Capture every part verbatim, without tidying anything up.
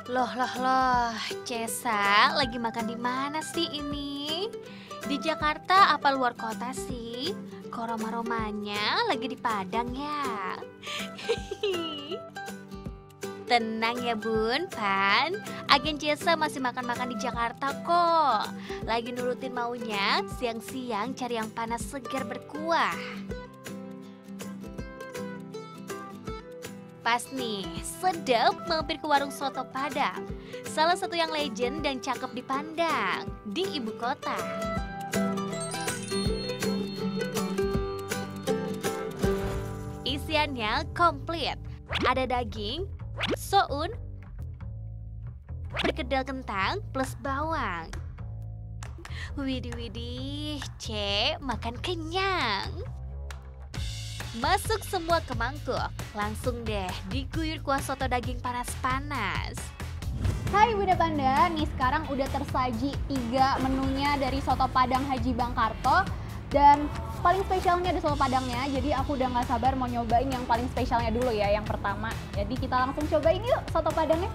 Loh, loh, loh, Cesa lagi makan di mana sih ini? Di Jakarta apa luar kota sih? Kok aroma-aromanya lagi di Padang ya? Tenang ya Bun, Pan. Agen Cesa masih makan-makan di Jakarta kok. Lagi nurutin maunya, siang-siang cari yang panas segar berkuah. Pas nih, sedap mampir ke warung soto Padang. Salah satu yang legend dan cakep dipandang di ibu kota. Isiannya komplit. Ada daging, soun, perkedel kentang plus bawang. Widih widih, Cek, makan kenyang. Masuk semua ke mangkuk, langsung deh diguyur kuah soto daging panas-panas. Hai Bunda Panda, nih sekarang udah tersaji tiga menunya dari soto Padang Haji Bangkarto. Dan paling spesialnya ada soto Padangnya, jadi aku udah gak sabar mau nyobain yang paling spesialnya dulu ya, yang pertama. Jadi kita langsung cobain yuk soto Padangnya.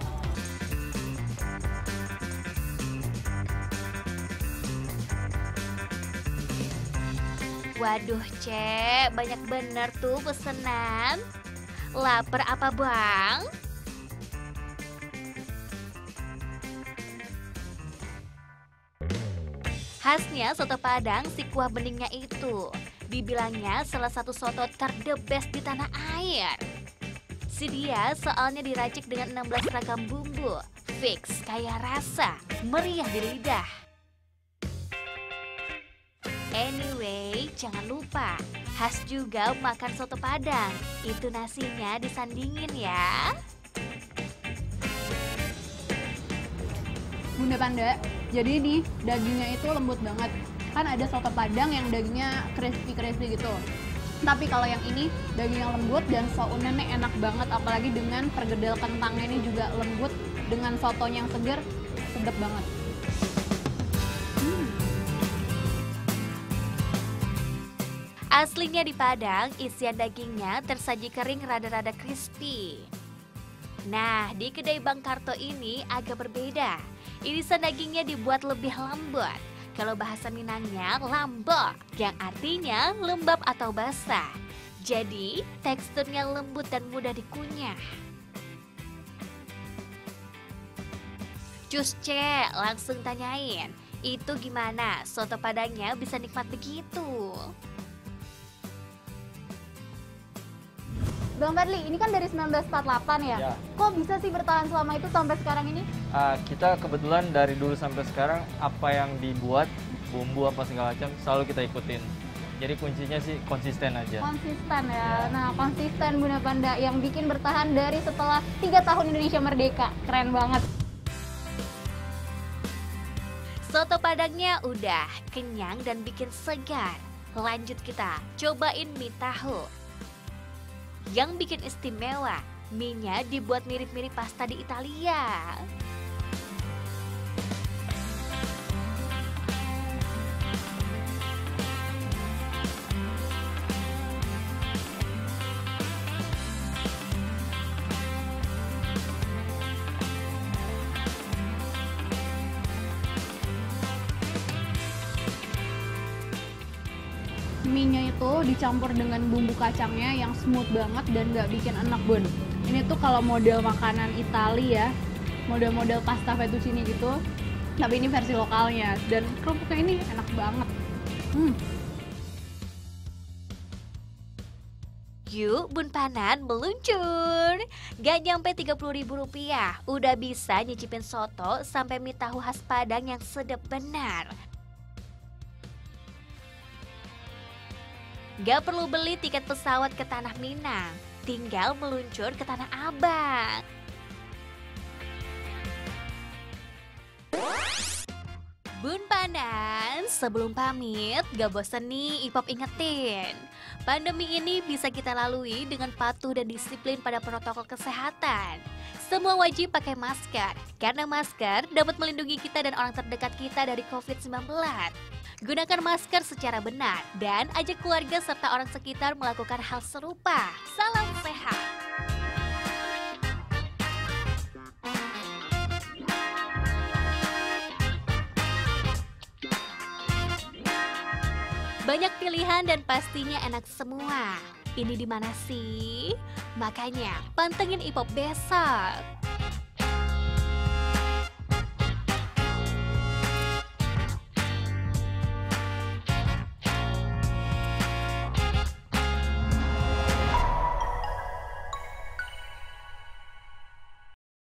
Waduh Cek, banyak bener tuh pesenan. Laper apa bang? Khasnya soto Padang si kuah beningnya itu. Dibilangnya salah satu soto terdebes di tanah air. Si dia soalnya diracik dengan enam belas ragam bumbu. Fix, kaya rasa, meriah di lidah. Anyway, jangan lupa, khas juga makan soto Padang. Itu nasinya disandingin ya. Bunda Panda, jadi nih dagingnya itu lembut banget. Kan ada soto Padang yang dagingnya crispy-crispy gitu. Tapi kalau yang ini dagingnya lembut dan sounnya nih enak banget. Apalagi dengan pergedel kentangnya ini juga lembut. Dengan sotonya yang seger, sedap banget. Aslinya di Padang, isian dagingnya tersaji kering rada-rada crispy. Nah, di kedai Bangkarto ini agak berbeda. Irisan dagingnya dibuat lebih lembut. Kalau bahasa Minangnya, lambok, yang artinya lembab atau basah. Jadi, teksturnya lembut dan mudah dikunyah. Cus Cek, langsung tanyain, itu gimana soto Padangnya bisa nikmat begitu? Bang Fadli, ini kan dari seribu sembilan ratus empat puluh delapan ya? Ya. Kok bisa sih bertahan selama itu sampai sekarang ini? Uh, kita kebetulan dari dulu sampai sekarang apa yang dibuat, bumbu apa segala macam selalu kita ikutin. Jadi kuncinya sih konsisten aja. Konsisten ya. Ya. Nah, konsisten Bunda Panda yang bikin bertahan dari setelah tiga tahun Indonesia merdeka. Keren banget. Soto Padangnya udah kenyang dan bikin segar. Lanjut kita cobain mie tahu. Yang bikin istimewa, mie-nya dibuat mirip-mirip pasta di Italia. Mie-nya itu dicampur dengan bumbu kacangnya yang smooth banget dan nggak bikin enak Bun. Ini tuh kalau model makanan Itali ya, model-model pasta fettuccine gitu, tapi ini versi lokalnya dan kerupuknya ini enak banget. Hmm. Yuk Bun Panan meluncur. Gak nyampe tiga puluh ribu rupiah, udah bisa nyicipin soto sampai mie tahu khas Padang yang sedap benar. Gak perlu beli tiket pesawat ke Tanah Minang, tinggal meluncur ke Tanah Abang. Bun Panan, sebelum pamit, gak bosen nih Ipop ingetin. Pandemi ini bisa kita lalui dengan patuh dan disiplin pada protokol kesehatan. Semua wajib pakai masker, karena masker dapat melindungi kita dan orang terdekat kita dari covid sembilan belas. Gunakan masker secara benar dan ajak keluarga serta orang sekitar melakukan hal serupa. Salam sehat! Banyak pilihan dan pastinya enak semua. Ini di mana sih? Makanya pantengin Ipop besok.